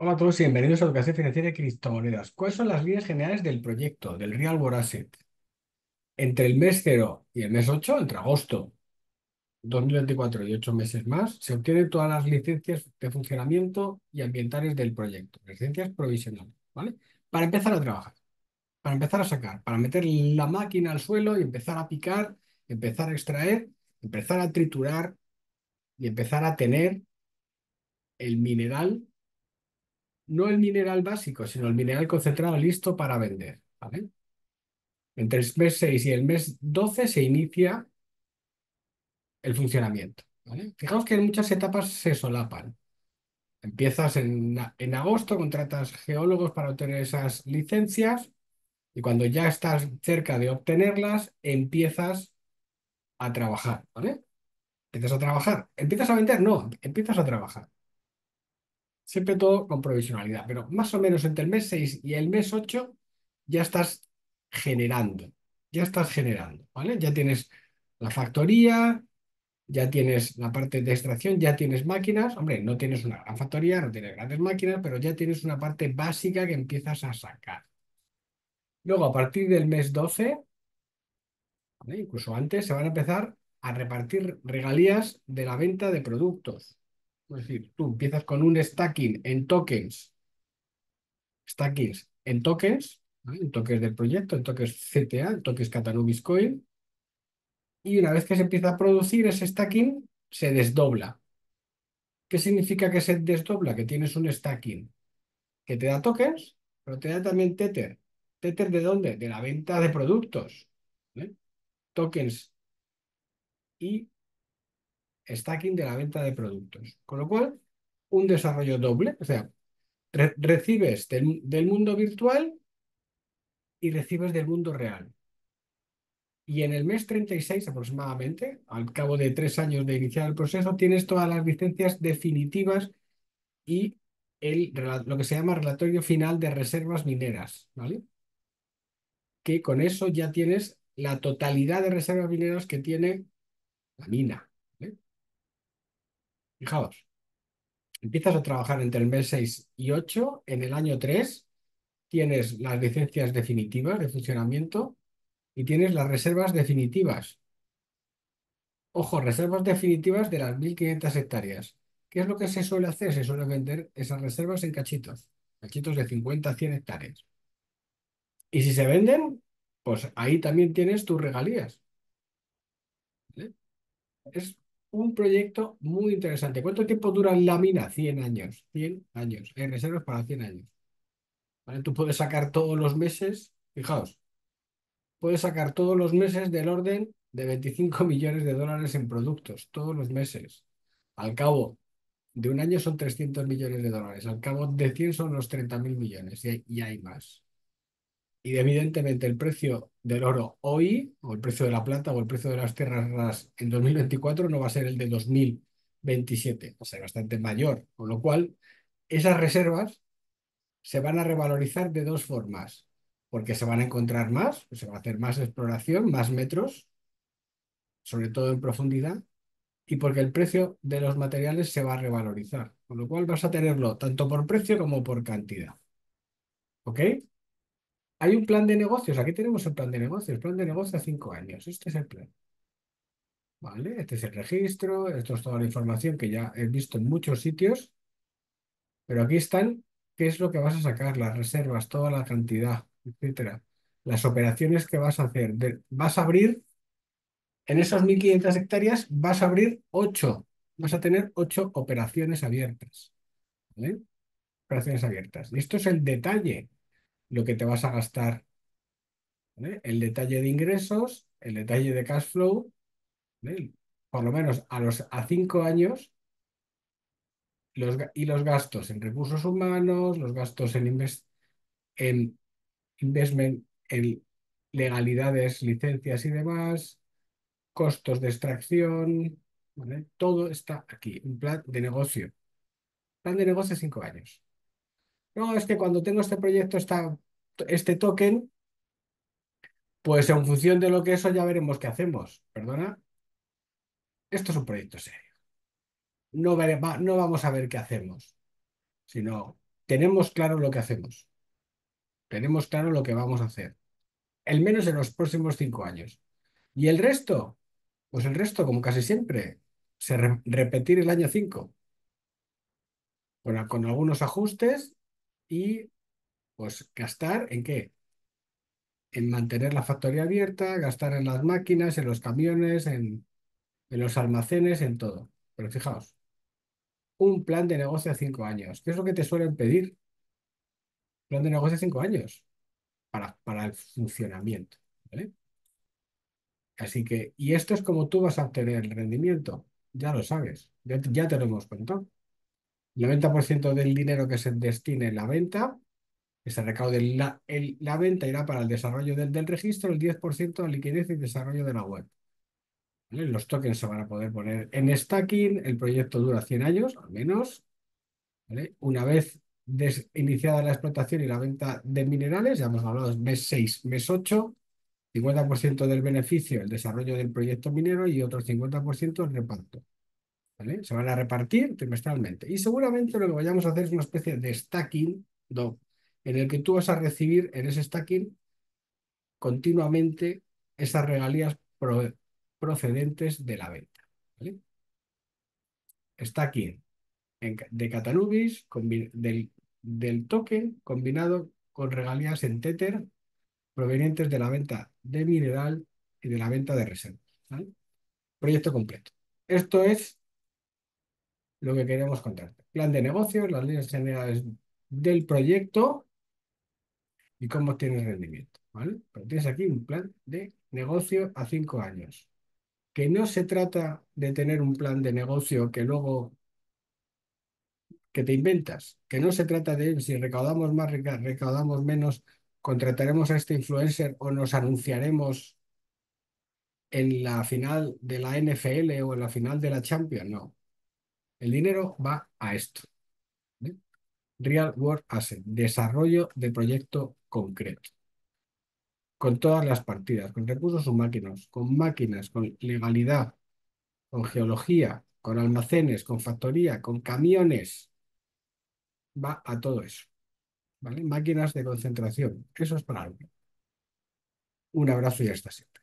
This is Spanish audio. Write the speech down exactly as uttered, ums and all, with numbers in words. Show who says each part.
Speaker 1: Hola a todos y bienvenidos a Educación Financiera y Criptomonedas. ¿Cuáles son las líneas generales del proyecto, del Real World Asset? Entre el mes cero y el mes ocho, entre agosto dos mil veinticuatro y ocho meses más, se obtienen todas las licencias de funcionamiento y ambientales del proyecto, licencias provisionales, ¿vale? Para empezar a trabajar, para empezar a sacar, para meter la máquina al suelo y empezar a picar, empezar a extraer, empezar a triturar y empezar a tener el mineral, no el mineral básico, sino el mineral concentrado listo para vender, ¿vale? Entre el mes seis y el mes doce se inicia el funcionamiento, ¿vale? Fijaos que en muchas etapas se solapan. Empiezas en, en agosto, contratas geólogos para obtener esas licencias y cuando ya estás cerca de obtenerlas, empiezas a trabajar, ¿vale? Empiezas a trabajar. ¿Empiezas a vender? No, empiezas a trabajar. Siempre todo con provisionalidad, pero más o menos entre el mes seis y el mes ocho ya estás generando, ya estás generando, ¿vale? Ya tienes la factoría, ya tienes la parte de extracción, ya tienes máquinas. Hombre, no tienes una gran factoría, no tienes grandes máquinas, pero ya tienes una parte básica que empiezas a sacar. Luego, a partir del mes doce, ¿vale? Incluso antes, se van a empezar a repartir regalías de la venta de productos. Es decir, tú empiezas con un stacking en tokens, stackings en tokens, ¿vale? En tokens del proyecto, en tokens C T A, en tokens Catanubis Coin, y una vez que se empieza a producir ese stacking, se desdobla. ¿Qué significa que se desdobla? Que tienes un stacking que te da tokens, pero te da también Tether. ¿Tether de dónde? De la venta de productos. ¿Vale? Tokens y stacking de la venta de productos. Con lo cual, un desarrollo doble. O sea, re- recibes del, del mundo virtual y recibes del mundo real. Y en el mes treinta y seis aproximadamente, al cabo de tres años de iniciar el proceso, tienes todas las licencias definitivas y el, rela- lo que se llama relatorio final de reservas mineras, ¿vale? Que con eso ya tienes la totalidad de reservas mineras que tiene la mina, ¿vale? Fijaos, empiezas a trabajar entre el mes seis y ocho, en el año tres tienes las licencias definitivas de funcionamiento y tienes las reservas definitivas. Ojo, reservas definitivas de las mil quinientas hectáreas. ¿Qué es lo que se suele hacer? Se suele vender esas reservas en cachitos, cachitos de cincuenta a cien hectáreas. Y si se venden, pues ahí también tienes tus regalías, ¿vale? Es un proyecto muy interesante. ¿Cuánto tiempo dura la mina? Cien años. Cien años. Hay reservas para cien años, ¿vale? Tú puedes sacar todos los meses, fijaos, puedes sacar todos los meses del orden de veinticinco millones de dólares en productos, todos los meses. Al cabo de un año son trescientos millones de dólares. Al cabo de cien son los treinta mil millones y hay, y hay más. Y evidentemente el precio del oro hoy, o el precio de la plata, o el precio de las tierras raras en dos mil veinticuatro no va a ser el de dos mil veintisiete, va a ser bastante mayor. Con lo cual, esas reservas se van a revalorizar de dos formas. Porque se van a encontrar más, se va a hacer más exploración, más metros, sobre todo en profundidad, y porque el precio de los materiales se va a revalorizar. Con lo cual vas a tenerlo tanto por precio como por cantidad. ¿Ok? Hay un plan de negocios. Aquí tenemos el plan de negocios. Plan de negocio a cinco años. Este es el plan. ¿Vale? Este es el registro. Esto es toda la información que ya he visto en muchos sitios. Pero aquí están qué es lo que vas a sacar, las reservas, toda la cantidad, etcétera. Las operaciones que vas a hacer. De- vas a abrir, en esas mil quinientas hectáreas, vas a abrir ocho. Vas a tener ocho operaciones abiertas. ¿Vale? Operaciones abiertas. Y esto es el detalle, lo que te vas a gastar, ¿vale? El detalle de ingresos, el detalle de cash flow, ¿vale? Por lo menos a los a cinco años, los, ga- y los gastos en recursos humanos, los gastos en, inves- en investment, en legalidades, licencias y demás, costos de extracción, ¿vale? Todo está aquí, un plan de negocio. Plan de negocio cinco años. No, es que cuando tengo este proyecto, está este token, pues en función de lo que eso ya veremos qué hacemos. Perdona, esto es un proyecto serio. No, vere- va- no vamos a ver qué hacemos, sino tenemos claro lo que hacemos, tenemos claro lo que vamos a hacer, al menos en los próximos cinco años. ¿Y el resto? Pues el resto, como casi siempre, se re- repetir el año cinco con, con algunos ajustes y pues gastar en qué? En mantener la factoría abierta, gastar en las máquinas, en los camiones, en, en los almacenes, en todo. Pero fijaos, un plan de negocio a cinco años. ¿Qué es lo que te suelen pedir? Plan de negocio a cinco años para, para el funcionamiento. ¿Vale? Así que, y esto es como tú vas a obtener el rendimiento. Ya lo sabes, ya, te- ya te lo hemos contado. El noventa por ciento del dinero que se destine en la venta, que se recaude en la, el- la venta irá para el desarrollo del, del registro, el diez por ciento a liquidez y desarrollo de la web. ¿Vale? Los tokens se van a poder poner en stacking, el proyecto dura cien años, al menos. ¿Vale? Una vez des- iniciada la explotación y la venta de minerales, ya hemos hablado, mes seis, mes ocho, cincuenta por ciento del beneficio, el desarrollo del proyecto minero y otro cincuenta por ciento el reparto. ¿Vale? Se van a repartir trimestralmente. Y seguramente lo que vayamos a hacer es una especie de stacking, do, en el que tú vas a recibir en ese stacking continuamente esas regalías pro- procedentes de la venta. ¿Vale? Stacking en ca- de Catanubis combi- del, del token combinado con regalías en Tether provenientes de la venta de mineral y de la venta de reservas. ¿Vale? Proyecto completo. Esto es lo que queremos contarte. Plan de negocios, las líneas generales del proyecto y cómo obtienes rendimiento. ¿Vale? Pero tienes aquí un plan de negocio a cinco años. Que no se trata de tener un plan de negocio que luego que te inventas, que no se trata de si recaudamos más, reca- recaudamos menos, contrataremos a este influencer o nos anunciaremos en la final de la N F L o en la final de la Champions. No, el dinero va a esto. ¿Eh? Real World Asset, desarrollo de proyecto concreto, con todas las partidas, con recursos humanos, con máquinas, con legalidad, con geología, con almacenes, con factoría, con camiones, va a todo eso, ¿vale? Máquinas de concentración, eso es para algo. Un abrazo y hasta siempre.